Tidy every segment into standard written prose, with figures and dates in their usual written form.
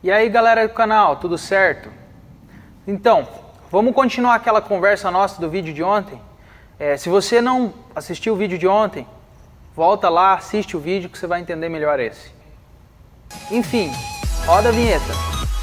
E aí galera do canal, tudo certo? Então, vamos continuar aquela conversa nossa do vídeo de ontem. Se você não assistiu o vídeo de ontem, volta lá, assiste o vídeo que você vai entender melhor esse. Enfim, roda a vinheta.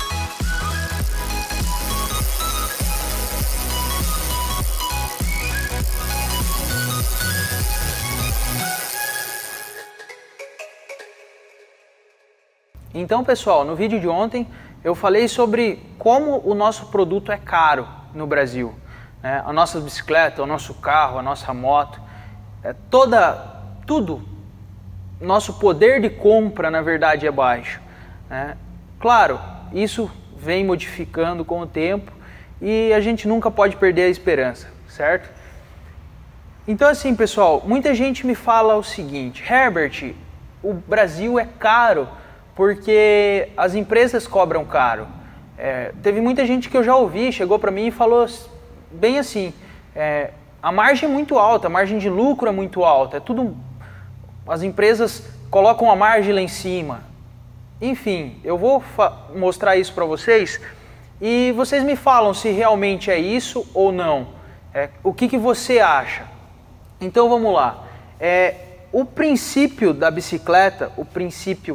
Então pessoal, no vídeo de ontem eu falei sobre como o nosso produto é caro no Brasil. A nossa bicicleta, o nosso carro, a nossa moto, tudo, nosso poder de compra na verdade é baixo. Claro, isso vem modificando com o tempo e a gente nunca pode perder a esperança, certo? Então assim pessoal, muita gente me fala o seguinte: Herbert, o Brasil é caro porque as empresas cobram caro. Teve muita gente que eu já ouvi, chegou para mim e falou bem assim, a margem é muito alta, a margem de lucro é muito alta, as empresas colocam a margem lá em cima. Enfim, eu vou mostrar isso para vocês e vocês me falam se realmente é isso ou não. O que você acha? Então vamos lá. O princípio da bicicleta, o princípio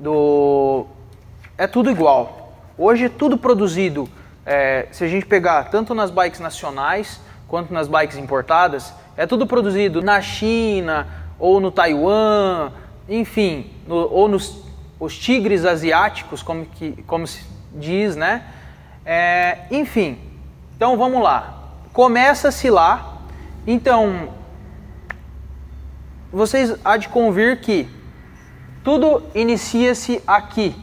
é tudo igual. Hoje é tudo produzido, se a gente pegar tanto nas bikes nacionais quanto nas bikes importadas, é tudo produzido na China ou no Taiwan, enfim, ou os tigres asiáticos, como se diz, né? Enfim, então vamos lá. Começa-se lá. Então, vocês há de convir que tudo inicia-se aqui,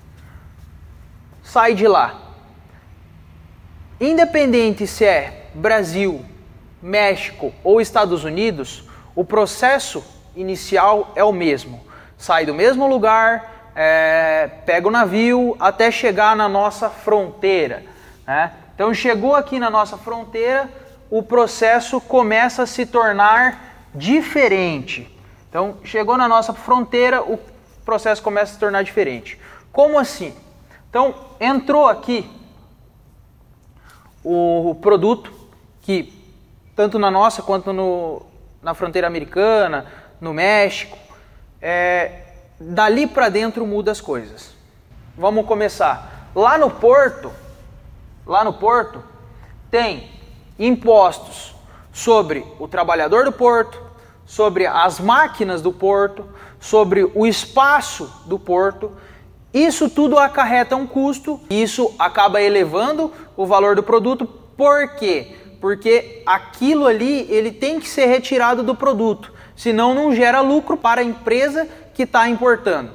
sai de lá. Independente se é Brasil, México ou Estados Unidos, o processo inicial é o mesmo. Sai do mesmo lugar, pega o navio até chegar na nossa fronteira. Então chegou aqui na nossa fronteira, o processo começa a se tornar diferente. Então, chegou na nossa fronteira, o processo começa a se tornar diferente. Como assim? Então, entrou aqui o produto que, tanto na nossa quanto na fronteira americana, no México, dali para dentro muda as coisas. Vamos começar. Lá no porto tem impostos sobre o trabalhador do porto, sobre as máquinas do porto, sobre o espaço do porto. Isso tudo acarreta um custo, isso acaba elevando o valor do produto. Por quê? Porque aquilo ali ele tem que ser retirado do produto, senão não gera lucro para a empresa que está importando.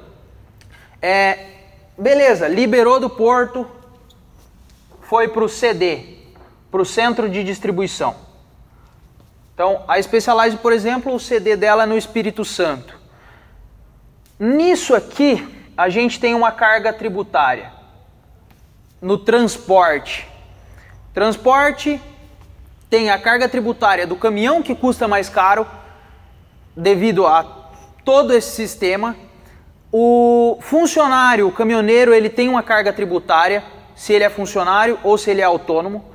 Beleza, liberou do porto, foi para o CD, para o centro de distribuição. Então, a Specialized, por exemplo, o CD dela é no Espírito Santo. Nisso aqui, a gente tem uma carga tributária. No transporte. Transporte tem a carga tributária do caminhão, que custa mais caro, devido a todo esse sistema. O funcionário, o caminhoneiro, ele tem uma carga tributária, se ele é funcionário ou se ele é autônomo.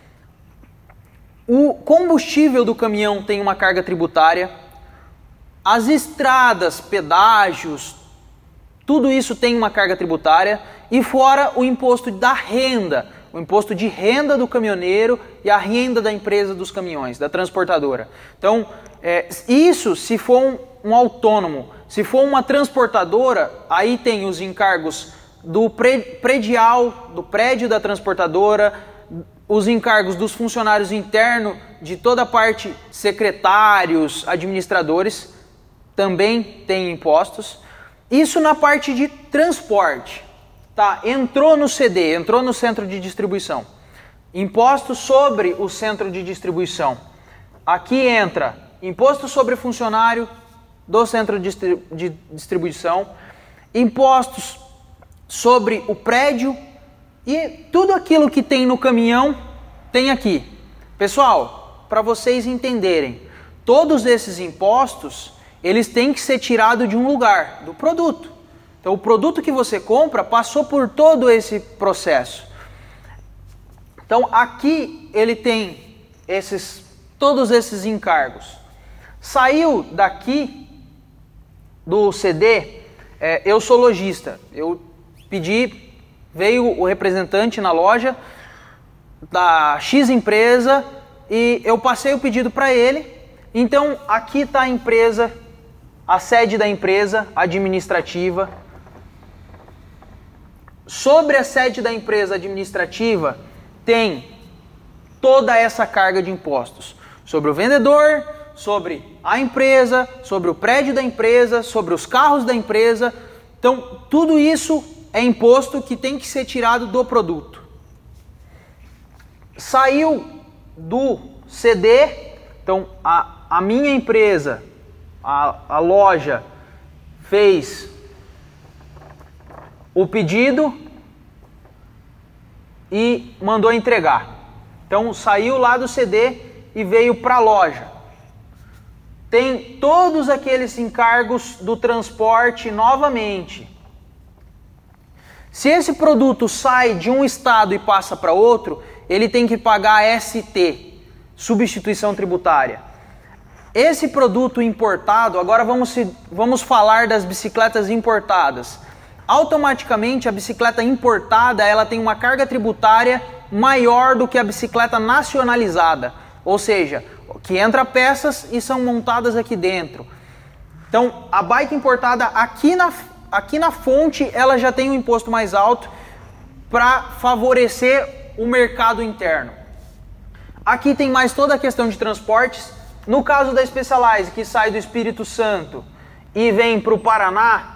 O combustível do caminhão tem uma carga tributária, as estradas, pedágios, tudo isso tem uma carga tributária, e fora o imposto da renda, o imposto de renda do caminhoneiro e a renda da empresa dos caminhões, da transportadora. Então, isso se for um autônomo. Se for uma transportadora, aí tem os encargos do predial, do prédio da transportadora, os encargos dos funcionários internos, de toda a parte, secretários, administradores, também tem impostos. Isso na parte de transporte, tá? Entrou no CD, entrou no centro de distribuição. Impostos sobre o centro de distribuição. Aqui entra imposto sobre funcionário do centro de distribuição, impostos sobre o prédio, e tudo aquilo que tem no caminhão tem aqui. Pessoal, para vocês entenderem, todos esses impostos, eles têm que ser tirados de um lugar, do produto. Então o produto que você compra passou por todo esse processo. Então aqui ele tem todos esses encargos. Saiu daqui do CD, eu sou lojista, eu pedi, veio o representante na loja da X empresa e eu passei o pedido para ele. Então aqui está a empresa, a sede da empresa administrativa. Sobre a sede da empresa administrativa tem toda essa carga de impostos. Sobre o vendedor, sobre a empresa, sobre o prédio da empresa, sobre os carros da empresa. Então tudo isso é imposto que tem que ser tirado do produto. Saiu do CD, então a minha empresa, a loja, fez o pedido e mandou entregar. Então saiu lá do CD e veio para a loja. Tem todos aqueles encargos do transporte novamente. Se esse produto sai de um estado e passa para outro, ele tem que pagar ST, substituição tributária. Esse produto importado, agora vamos falar das bicicletas importadas. Automaticamente a bicicleta importada ela tem uma carga tributária maior do que a bicicleta nacionalizada, ou seja, que entra peças e são montadas aqui dentro. Então a bike importada aqui na fonte ela já tem um imposto mais alto para favorecer o mercado interno. Aqui tem mais toda a questão de transportes. No caso da Specialized, que sai do Espírito Santo e vem para o Paraná,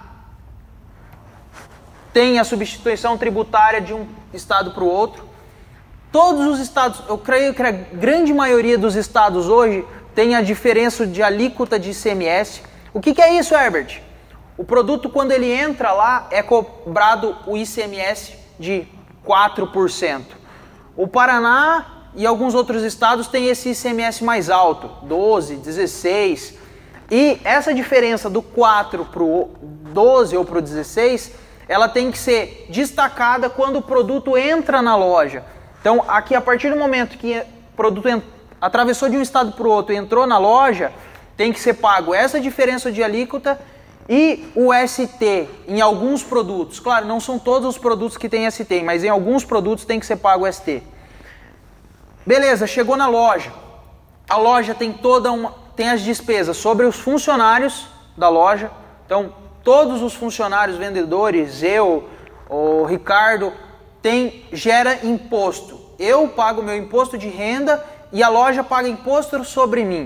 tem a substituição tributária de um estado para o outro. Todos os estados, eu creio que a grande maioria dos estados hoje tem a diferença de alíquota de ICMS. O que é isso, Herbert? O produto, quando ele entra lá, é cobrado o ICMS de 4%. O Paraná e alguns outros estados têm esse ICMS mais alto, 12%, 16%. E essa diferença do 4% para o 12% ou para o 16%, ela tem que ser destacada quando o produto entra na loja. Então, aqui, a partir do momento que o produto atravessou de um estado para o outro e entrou na loja, tem que ser pago essa diferença de alíquota e o ST em alguns produtos. Claro, não são todos os produtos que tem ST, mas em alguns produtos tem que ser pago o ST. Beleza, chegou na loja. A loja tem tem as despesas sobre os funcionários da loja. Então, todos os funcionários, vendedores, eu, o Ricardo, gera imposto. Eu pago meu imposto de renda e a loja paga imposto sobre mim.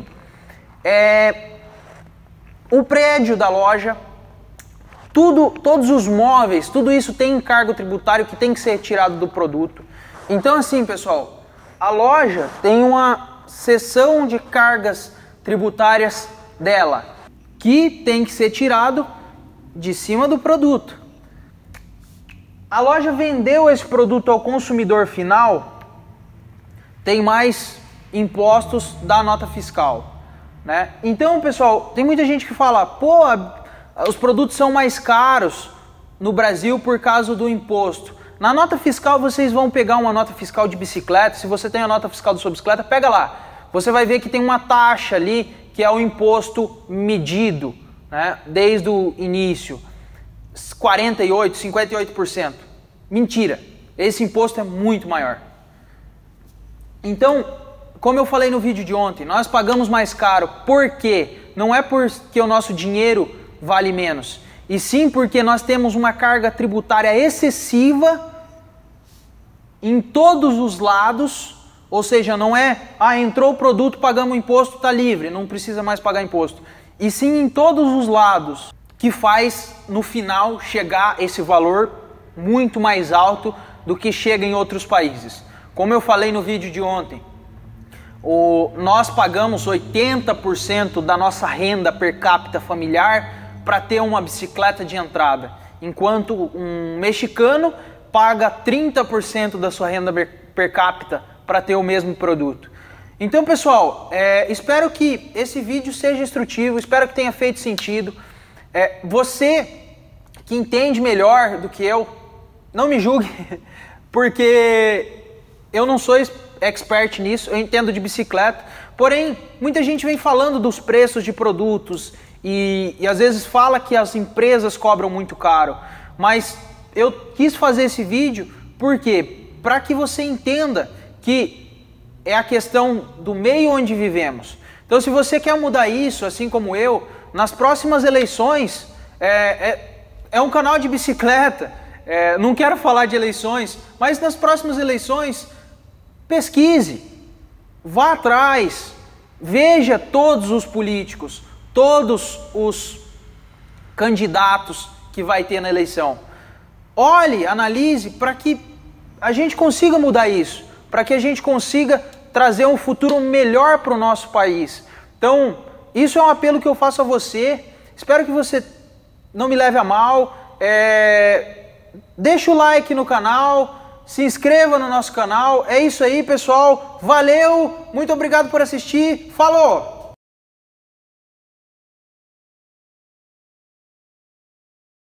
O prédio da loja, todos os móveis, tudo isso tem encargo tributário que tem que ser retirado do produto. Então assim, pessoal, a loja tem uma seção de cargas tributárias dela que tem que ser tirado de cima do produto. A loja vendeu esse produto ao consumidor final, tem mais impostos da nota fiscal, né? Então, pessoal, tem muita gente que fala, pô, os produtos são mais caros no Brasil por causa do imposto. Na nota fiscal, vocês vão pegar uma nota fiscal de bicicleta, se você tem a nota fiscal da sua bicicleta, pega lá. Você vai ver que tem uma taxa ali, que é o imposto medido, né, desde o início. 48%, 58%. Mentira, esse imposto é muito maior. Então, como eu falei no vídeo de ontem, nós pagamos mais caro. Por quê? Não é porque o nosso dinheiro vale menos, e sim porque nós temos uma carga tributária excessiva em todos os lados. Ou seja, não é, entrou o produto, pagamos o imposto, está livre, não precisa mais pagar imposto. E sim em todos os lados, que faz no final chegar esse valor muito mais alto do que chega em outros países. Como eu falei no vídeo de ontem, nós pagamos 80% da nossa renda per capita familiar para ter uma bicicleta de entrada, enquanto um mexicano paga 30% da sua renda per capita para ter o mesmo produto. Então, pessoal, espero que esse vídeo seja instrutivo, espero que tenha feito sentido. Você que entende melhor do que eu, não me julgue, porque eu não sou expert nisso, eu entendo de bicicleta, porém, muita gente vem falando dos preços de produtos e às vezes fala que as empresas cobram muito caro, mas eu quis fazer esse vídeo porque para que você entenda que é a questão do meio onde vivemos. Então, se você quer mudar isso, assim como eu, nas próximas eleições, é um canal de bicicleta, não quero falar de eleições, mas nas próximas eleições, pesquise, vá atrás, veja todos os políticos, todos os candidatos que vai ter na eleição. Olhe, analise para que a gente consiga mudar isso, para que a gente consiga trazer um futuro melhor para o nosso país. Então, isso é um apelo que eu faço a você. Espero que você não me leve a mal. Deixa o like no canal, se inscreva no nosso canal. É isso aí, pessoal. Valeu, muito obrigado por assistir. Falou!